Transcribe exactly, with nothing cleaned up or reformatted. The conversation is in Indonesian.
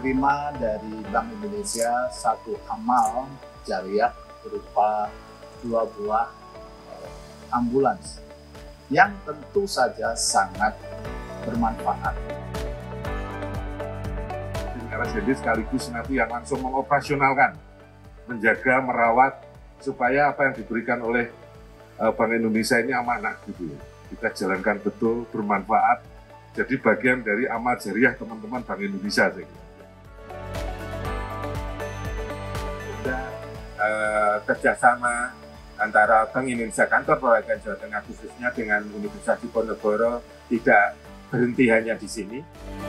terima dari Bank Indonesia satu amal jariah berupa dua buah ambulans yang tentu saja sangat bermanfaat. R S D sekaligus nanti yang langsung mengoperasionalkan, menjaga, merawat, supaya apa yang diberikan oleh Bank Indonesia ini amanah gitu ya. Kita jalankan betul, bermanfaat, jadi bagian dari amal jariah teman-teman Bank Indonesia. Saya kira. Ada eh, kerjasama antara Bank Indonesia Kantor Perwakilan Jawa Tengah khususnya dengan Universitas Diponegoro tidak berhenti hanya di sini.